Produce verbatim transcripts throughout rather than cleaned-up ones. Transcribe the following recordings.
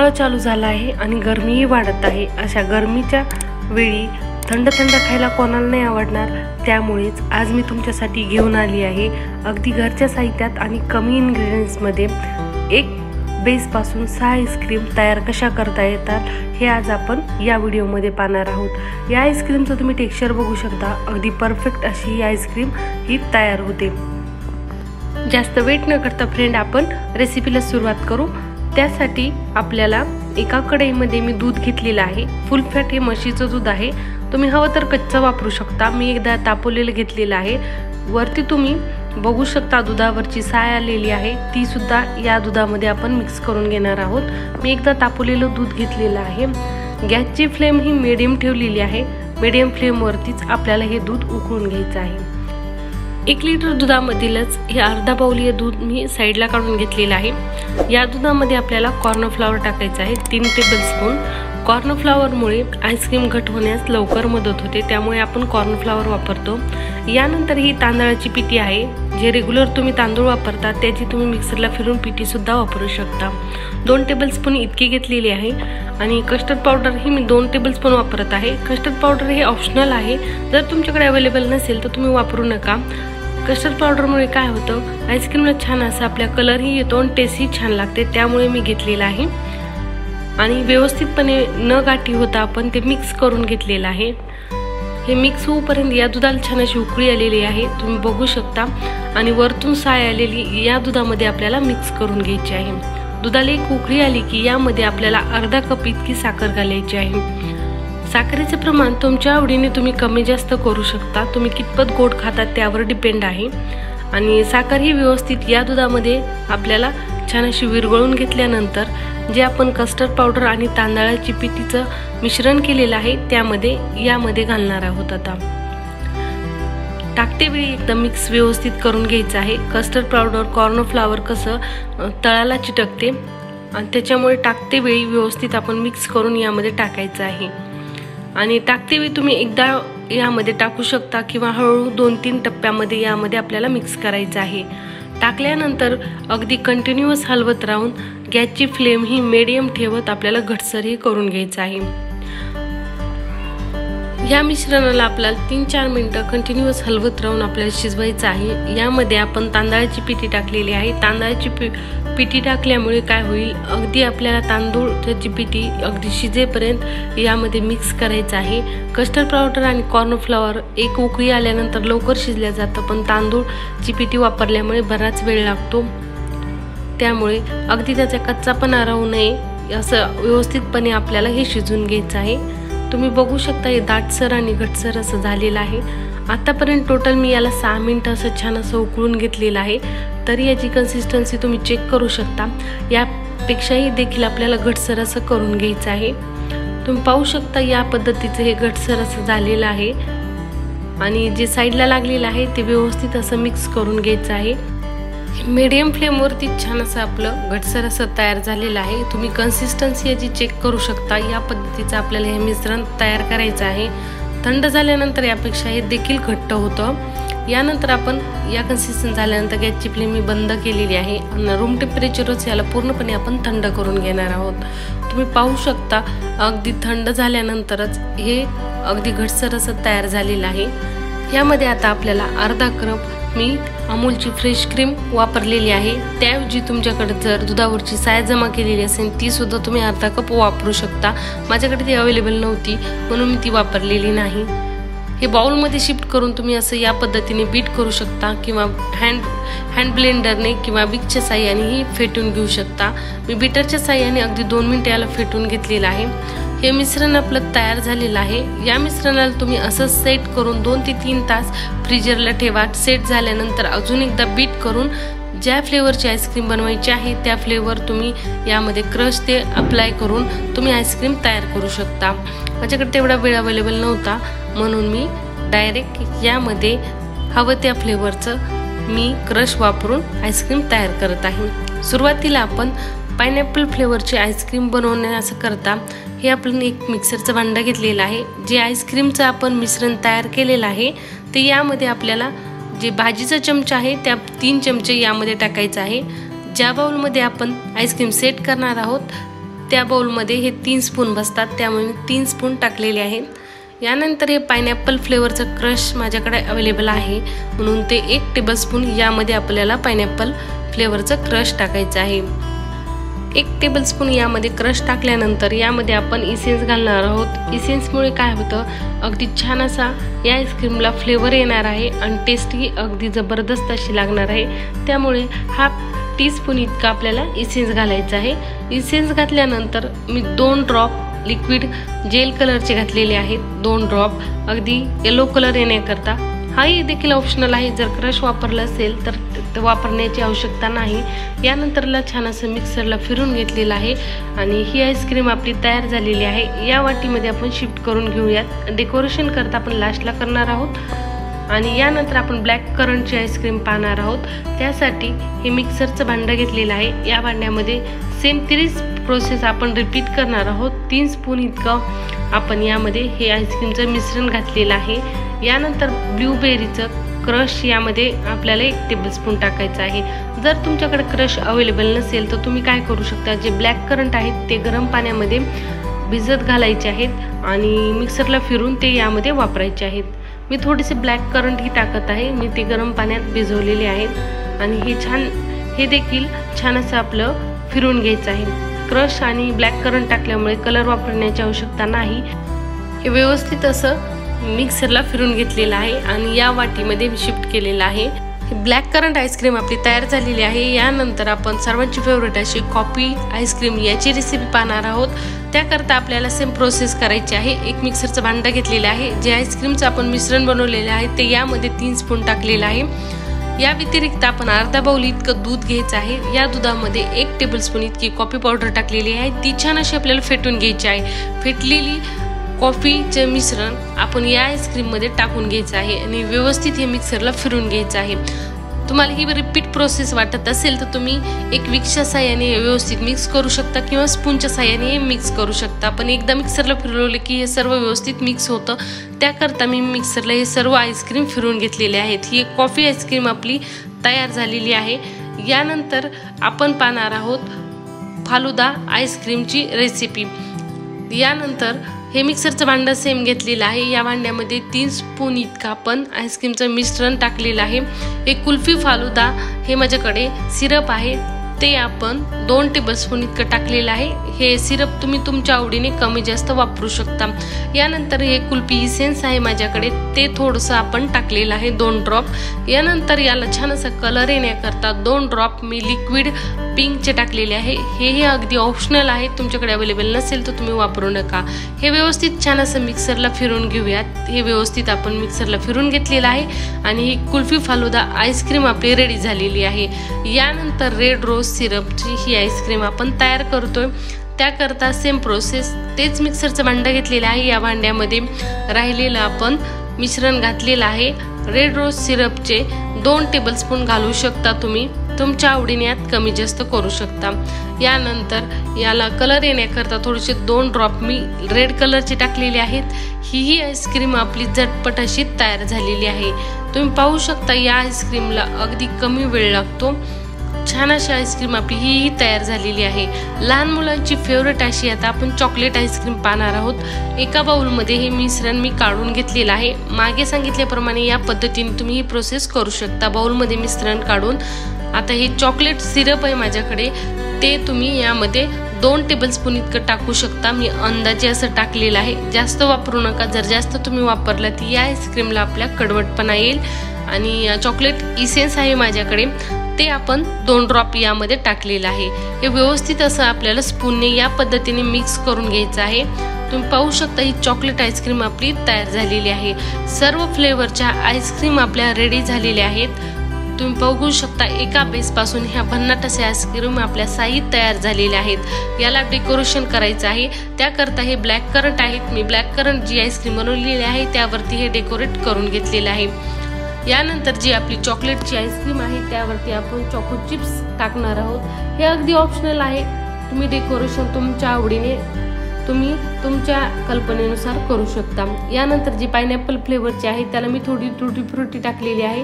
पावसाळा चालू झाला आहे आणि गरमीही वाढत आहे। अशा गरमीच्या वेळी थंड थंड खायला कोणाला नाही आवडणार। त्यामुळेच आज मी तुमच्यासाठी घेऊन आली आहे अगदी घरच्या साहित्यात आणि कमी इन्ग्रेडियंट्समध्ये एक बेसपासून सहा आईस्क्रीम तयार कशा करता येतात हे आज आपण या व्हिडिओमध्ये पाहणार आहोत। या आईस्क्रीमचं तुम्ही टेक्स्चर बघू शकता, अगदी परफेक्ट अशी ही आईस्क्रीम ही तयार होते। जास्त वेट न करता फ्रेंड आपण रेसिपीला सुरुवात करू। त्यासाठी आपल्याला एका कढईमध्ये मी दूध घेतलेलं आहे। फुल फॅट हे म्हशीचं दूध आहे, तुम्ही हवं तर कच्चं वापरू शकता। मी एकदा तापवलेलं घेतलेलं आहे। वरती तुम्ही बघू शकता दुधावरची साय आलेली आहे, ती सुद्धा या दुधामध्ये आपण मिक्स करून घेणार आहोत। मी एकदा तापवलेलं दूध घेतलेलं आहे। गॅसची फ्लेम ही मीडियम ठेवलेली आहे। मीडियम फ्लेमवरतीच आपल्याला हे दूध उकळून घ्यायचं आहे। एक लिटर दुधामधीलच हे अर्धा बाउल हे दूध मी साईडला काढून घेतलेलं आहे। या दुधामध्ये आपल्याला कॉर्नफ्लॉवर टाकायचं आहे, तीन टेबलस्पून। कॉर्नफ्लॉवरमुळे आईस्क्रीम घट होण्यास लवकर मदत होते, त्यामुळे आपण कॉर्नफ्लॉवर वापरतो। यानंतर ही तांदळाची पिठी आहे, जे रेग्युलर तुम्ही तांदूळ वापरता त्याची तुम्ही मिक्सरला फिरून पिठी सुद्धा वापरू शकता। दोन टेबलस्पून इतकी घेतलेली आहे। आणि कस्टर्ड पावडर ही मी दोन टेबलस्पून वापरत आहे। कस्टर्ड पावडर हे ऑप्शनल आहे, जर तुमच्याकडे अवेलेबल नसेल तर तुम्ही वापरू नका। कस्टर्ड पावडरमुळे काय होतं, आईस्क्रीमला छान असा आपल्या कलरही येतो आणि टेस्टही छान लागते, त्यामुळे मी घेतलेला आहे। आणि व्यवस्थितपणे न गाठी होता आपण ते मिक्स करून घेतलेलं आहे। हे मिक्स होऊपर्यंत या दुधाला छान अशी उकळी आलेली आहे, तुम्ही बघू शकता। आणि वरतून साय आलेली या दुधामध्ये आपल्याला मिक्स करून घ्यायची आहे। दुधाला एक उकळी आली की यामध्ये आपल्याला अर्धा कप इतकी साखर घालायची आहे। साखरेचे प्रमाण तुमच्या आवडीने तुम्ही कमी जास्त करू शकता, तुम्ही कितपत गोड खातात त्यावर डिपेंड आहे। आणि साखर ही व्यवस्थित या दुधामध्ये आपल्याला छान अशी विरघळून घेतल्यानंतर जे आपण कस्टर्ड पावडर आणि तांदळाची पिठीचं मिश्रण केलेलं आहे त्यामध्ये यामध्ये घालणार आहोत। आता टाकते वेळी एकदम मिक्स व्यवस्थित करून घ्यायचं आहे। कस्टर्ड पावडर कॉर्नफ्लॉवर कसं तळाला चिटकते आणि त्याच्यामुळे टाकते वेळी व्यवस्थित आपण मिक्स करून यामध्ये टाकायचं आहे। आणि टाकते वेळी तुम्ही एकदा यामध्ये टाकू शकता किंवा हळूहळू दोन तीन टप्प्यामध्ये यामध्ये आपल्याला मिक्स करायचं आहे। टाकल्यानंतर अगदी कंटिन्युअस हलवत राहून गॅसची फ्लेम ही मीडियम ठेवत आपल्याला घटसरही करून घ्यायचं आहे। या मिश्रणाला आपल्याला तीन चार मिनिटं कंटिन्युअस हलवत राहून आपल्याला शिजवायचं आहे। यामध्ये आपण तांदळाची पिठी टाकलेली आहे। तांदळाची पि पिठी टाकल्यामुळे काय होईल, अगदी आपल्याला तांदूळची पिठी अगदी शिजेपर्यंत यामध्ये मिक्स करायचं आहे। कस्टर्ड पावडर आणि कॉर्नफ्लॉवर एक उकळी आल्यानंतर लवकर शिजल्या जातं, पण तांदूळची पिठी वापरल्यामुळे बराच वेळ लागतो, त्यामुळे अगदी त्याचा कच्चापणा राहू नये असं व्यवस्थितपणे आपल्याला हे शिजून घ्यायचं आहे। तुम्ही बघू शकता हे दाटसर आणि घटसर असं झालेलं आहे। आतापर्यंत टोटल मी याला सहा मिनिटं असं छान असं उकळून घेतलेलं आहे, तरी याची कन्सिस्टन्सी तुम्ही चेक करू शकता। यापेक्षाही देखील आपल्याला घटसर असं करून घ्यायचं आहे। तुम्ही पाहू शकता या पद्धतीचं हे घटसर असं झालेलं आहे। आणि जे साईडला लागलेलं आहे ते व्यवस्थित असं मिक्स करून घ्यायचं आहे। मीडियम फ्लेमवरती छान असं आपलं घटसर असं तयार झालेलं आहे। तुम्ही कन्सिस्टन्सी याची चेक करू शकता। या पद्धतीचं आपल्याला हे मिश्रण तयार करायचं आहे। थंड झाल्यानंतर यापेक्षा हे देखील घट्ट होतं। यानंतर आपण या कन्सिस्टन्सी झाल्यानंतर गॅसची फ्लेम मी बंद केलेली आहे आणि रूम टेम्परेचरच याला पूर्णपणे आपण थंड करून घेणार आहोत। तुम्ही पाहू शकता अगदी थंड झाल्यानंतरच हे अगदी घटसर असं तयार झालेलं आहे। यामध्ये आता आपल्याला अर्धा कप मी अमूलची फ्रेश क्रीम वापरलेली आहे। त्याऐवजी तुमच्याकडे जर दुधावरची साय जमा केलेली असेल ती सुद्धा तुम्ही अर्धा कप वापरू शकता। माझ्याकडे ती अवेलेबल नव्हती म्हणून मी ती वापरलेली नाही। हे बाउलमध्ये शिफ्ट करून तुम्ही असं या पद्धतीने बीट करू शकता किंवा हँड हँड ब्लेंडरने किंवा विकच्या साह्यानेही फेटून घेऊ शकता। मी बीटरच्या साह्याने अगदी दोन मिनिटं याला फेटून घेतलेलं आहे। हे मिश्रण आपलं तयार झालेलं आहे। या मिश्रणाला तुम्ही असं सेट करून दोन ते तीन तास फ्रीजरला ठेवा। सेट झाल्यानंतर अजून एकदा बीट करून ज्या फ्लेवरची आईस्क्रीम बनवायची आहे त्या फ्लेवर तुम्ही यामध्ये क्रश ते अप्लाय करून तुम्ही आईस्क्रीम तयार करू शकता। माझ्याकडे तेवढा वेळ अवेलेबल नव्हता म्हणून मी डायरेक्ट यामध्ये हवं त्या फ्लेवरचं मी क्रश वापरून आईस्क्रीम तयार करत आहे। सुरुवातीला आपण पायनॅपल फ्लेवरची आईस्क्रीम बनवण्याचं करता हे आपण एक मिक्सरचं भांडं घेतलेलं आहे। जे आईस्क्रीमचं आपण मिश्रण तयार केलेलं आहे ते यामध्ये आपल्याला जे भाजीचा चमचा आहे त्या तीन चमचे यामध्ये टाकायचं आहे। ज्या बाउलमध्ये आपण आईस्क्रीम सेट करणार आहोत त्या बाउलमध्ये हे तीन स्पून बसतात, त्यामुळे तीन स्पून टाकलेले आहेत. यानंतर हे पायनॅपल फ्लेवरचं क्रश माझ्याकडे अवेलेबल आहे, म्हणून ते एक टेबलस्पून यामध्ये आपल्याला पायनॅपल फ्लेवरचं क्रश टाकायचं आहे. एक टेबलस्पून यामध्ये क्रश टाकल्यानंतर यामध्ये आपण इसेन्स घालणार आहोत. इसेन्समुळे काय होतं, अगदी छान असा या आईस्क्रीमला फ्लेवर येणार आहे आणि टेस्टही अगदी जबरदस्त अशी लागणार आहे. त्यामुळे हाफ टीस्पून इतका आपल्याला इसेन्स घालायचा आहे. इसेन्स घातल्यानंतर मी दोन ड्रॉप लिक्विड जेल कलरचे घातलेले आहेत, दोन ड्रॉप अगदी येलो कलर येण्याकरता. हाही देखील ऑप्शनल आहे, जर क्रश वापरला असेल तर वापरण्याची आवश्यकता नाही. यानंतरला छान असं मिक्सरला फिरून घेतलेलं आहे आणि ही आईस्क्रीम आपली तयार झालेली आहे. या वाटीमध्ये आपण शिफ्ट करून घेऊयात. डेकोरेशन करता आपण लास्टला करणार आहोत आणि यानंतर आपण ब्लॅक करंटची आईस्क्रीम पाहणार आहोत. त्यासाठी हे मिक्सरचं भांडं घेतलेलं आहे. या भांड्यामध्ये सेम तीच प्रोसेस आपण रिपीट करणार आहोत. तीन स्पून इतकं आपण यामध्ये हे आईस्क्रीमचं मिश्रण घातलेलं आहे. यानंतर ब्लूबेरीचं क्रश यामध्ये आपल्याला एक टेबलस्पून टाकायचं आहे. जर तुमच्याकडे क्रश अवेलेबल नसेल तर तुम्ही काय करू शकता, जे ब्लॅक करंट आहेत ते गरम पाण्यामध्ये भिजत घालायचे आहेत आणि मिक्सरला फिरून ते यामध्ये वापरायचे आहेत. मी थोडेसे ब्लॅक करंट ही टाकत आहे, मी ते गरम पाण्यात भिजवलेले आहेत आणि हे छान हे देखील छान असं आपलं फिरून घ्यायचं आहे. क्रश आणि ब्लॅक करंट टाकल्यामुळे कलर वापरण्याची आवश्यकता नाही. हे व्यवस्थित असं मिक्सरला फिरून घेतलेलं आहे आणि या वाटीमध्ये शिफ्ट केलेलं आहे. ब्लॅक करंट आईस्क्रीम आपली तयार झालेली आहे. यानंतर आपण सर्वांची फेवरेट अशी कॉफी आईस्क्रीम याची रेसिपी पाहणार आहोत. त्याकरता आपल्याला सेम प्रोसेस करायची आहे. एक मिक्सरचं भांडं घेतलेलं आहे, जे आईस्क्रीमचं आपण मिश्रण बनवलेलं आहे ते यामध्ये तीन स्पून टाकलेलं आहे. या व्यतिरिक्त आपण अर्धा बाउल इतकं दूध घ्यायचं आहे. या दुधामध्ये एक टेबलस्पून इतकी कॉफी पावडर टाकलेली आहे. ती छान अशी आपल्याला फेटून घ्यायची आहे. फेटलेली कॉफीचे मिश्रण आपण या आईस्क्रीममध्ये टाकून घ्यायचं आहे आणि व्यवस्थित हे मिक्सरला फिरून घ्यायचं आहे. तुम्हाला ही रिपीट प्रोसेस वाटत असेल तर तुम्ही एक विक्सच्या साह्याने व्यवस्थित मिक्स करू शकता किंवा स्पूनच्या साह्याने मिक्स करू शकता. पण एकदा मिक्सरला फिरवले की हे सर्व व्यवस्थित मिक्स होतं. त्याकरता मी मिक्सरला हे सर्व आईस्क्रीम फिरवून घेतलेले आहेत. ही कॉफी आईस्क्रीम आपली तयार झालेली आहे. यानंतर आपण पाहणार आहोत फालुदा आईस्क्रीमची रेसिपी. यानंतर हे मिक्सरचं भांडं सेम घेतलेलं आहे. या भांड्यामध्ये तीन स्पून इतकं आपण आईस्क्रीमचं मिश्रण टाकलेलं आहे. एक कुल्फी फालुदा हे माझ्याकडे सिरप आहे, ते आपण दोन टेबलस्पून इतकं टाकलेलं आहे. हे सिरप तुम्ही तुमच्या आवडीने कमी जास्त वापरू शकता. यानंतर हे कुल्फी इसेन्स आहे माझ्याकडे, ते थोडंसं आपण टाकलेलं आहे, दोन ड्रॉप. यानंतर याला छान असा कलर येण्याकरता दोन ड्रॉप मी लिक्विड पिंकचे टाकलेले आहे. हेही अगदी ऑप्शनल आहे, तुमच्याकडे अवेलेबल नसेल तर तुम्ही वापरू नका. हे व्यवस्थित छान असं मिक्सरला फिरून घेऊयात. हे व्यवस्थित आपण मिक्सरला फिरून घेतलेलं आहे आणि ही कुल्फी फालुदा आईस्क्रीम आपली रेडी झालेली आहे. यानंतर रेड रोज सिरपची ही आईस्क्रीम आपण तयार करतोय. त्याकरता सेम प्रोसेस, तेच मिक्सरचं भांडं घेतलेलं आहे. या भांड्यामध्ये राहिलेलं आपण मिश्रण घातलेलं आहे. रेड रोज सिरपचे दोन टेबलस्पून घालू शकता तुम्ही, तुमच्या आवडीने यात कमी जास्त करू शकता. यानंतर याला कलर येण्याकरता थोडेसे दोन ड्रॉप मी रेड कलरचे टाकलेले आहेत. ही आईस्क्रीम आपली झटपट अशी तयार झालेली आहे. तुम्ही पाहू शकता या आईस्क्रीमला अगदी कमी वेळ लागतो. छान अशी आईस्क्रीम आपली ही तयार झालेली आहे. लहान मुलांची फेवरेट अशी आता आपण चॉकलेट आईस्क्रीम पाहणार आहोत. एका बाउलमध्ये हे मिश्रण मी काढून घेतलेलं आहे. मागे सांगितल्याप्रमाणे या पद्धतीने तुम्ही ही प्रोसेस करू शकता. बाउलमध्ये मिश्रण काढून आता हे चॉकलेट सिरप आहे माझ्याकडे, ते तुम्ही यामध्ये दोन टेबलस्पून इतकं टाकू शकता. मी अंदाजे असं टाकलेलं आहे, जास्त वापरू नका. जर जास्त तुम्ही वापरला तर या आईस्क्रीमला आपल्या कडवटपणा येईल. आणि चॉकलेट इसेन्स आहे माझ्याकडे, ते आपण दोन ड्रॉप यामध्ये टाकलेलं आहे. हे व्यवस्थित असं आपल्याला स्पूनने या पद्धतीने मिक्स करून घ्यायचं आहे. तुम्ही पाहू शकता ही चॉकलेट आईस्क्रीम आपली तयार झालेली आहे. सर्व फ्लेवरच्या आईस्क्रीम आपल्या रेडी झालेल्या आहेत. तुम्ही बघू शकता एका बेसपासून ह्या भन्नाट असे आईस्क्रीम आपल्या साई तयार झालेले आहेत. याला डेकोरेशन करायचं आहे. त्याकरता हे ब्लॅक करंट आहेत. मी ब्लॅक करंट जी आईस्क्रीम बनवलेली आहे त्यावरती हे डेकोरेट करून घेतलेलं आहे. यानंतर जी आपली चॉकलेटची आईस्क्रीम आहे त्यावरती आपण चॉको चिप्स टाकणार आहोत. हे अगदी ऑप्शनल आहे, तुम्ही डेकोरेशन तुमच्या आवडीने तुम्ही तुमच्या कल्पनेनुसार करू शकता. यानंतर जी पायनॅपल फ्लेवरची आहे त्याला मी थोडी टुटी फ्रुटी टाकलेली आहे.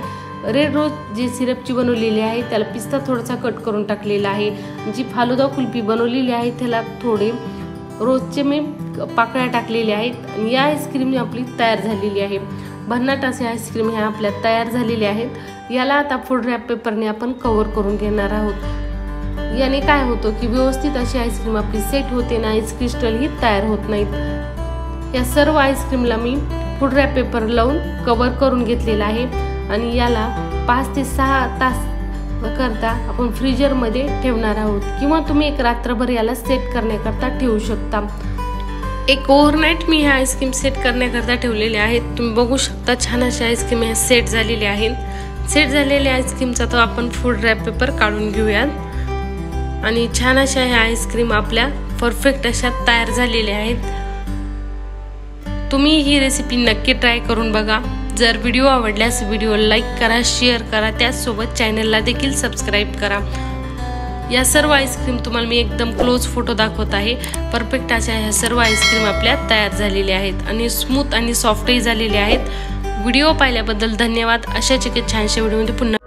रेड रोज जी सिरपची बनवलेली आहे त्याला पिस्ता थोडासा कट करून टाकलेला आहे। जी फालुदा कुल्फी बनवलेली आहे त्याला थोडे रोजचे मी पाकळ्या टाकलेल्या आहेत आणि या आईस्क्रीम आपली तयार झालेली आहे। भन्नाट असे आईस्क्रीम ह्या आपल्या तयार झालेले आहेत। याला आता फूड रॅप पेपरने आपण कव्हर करून घेणार आहोत। याने काय होतं की व्यवस्थित अशी आईस्क्रीम आपली सेट होते ना आईस क्रिस्टल ही तयार होत नाहीत। या सर्व आईस्क्रीमला मी फूड रॅप पेपर लावून कव्हर करून घेतलेला आहे आणि याला पाच ते सहा तास करता आपण फ्रीजरमध्ये ठेवणार आहोत किंवा तुम्ही एक रात्रभर याला सेट करण्याकरता ठेवू शकता। एक ओव्हरनाईट मी ह्या आईस्क्रीम सेट करण्याकरता ठेवलेले आहेत। तुम्ही बघू शकता छान असे आईस्क्रीम ह्या सेट झालेले आहेत। सेट झालेल्या आईस्क्रीमचा तो आपण फूड रॅप पेपर काढून घेऊयात आणि छान अशा ह्या आईस्क्रीम आपल्या परफेक्ट अशा तयार झालेल्या आहेत। तुम्ही ही रेसिपी नक्की ट्राय करून बघा। जर व्हिडिओ आवडल्यास व्हिडिओ लाईक करा, शेअर करा, त्याचसोबत चॅनलला देखील सबस्क्राईब करा। या सर्व आईस्क्रीम तुम्हाला मी एकदम क्लोज फोटो दाखवत आहे। परफेक्ट अशा ह्या सर्व आईस्क्रीम आपल्या तयार झालेल्या आहेत आणि स्मूथ आणि सॉफ्टही झालेले आहेत। व्हिडिओ पाहिल्याबद्दल धन्यवाद। अशाच एक छानशा व्हिडिओमध्ये पुन्हा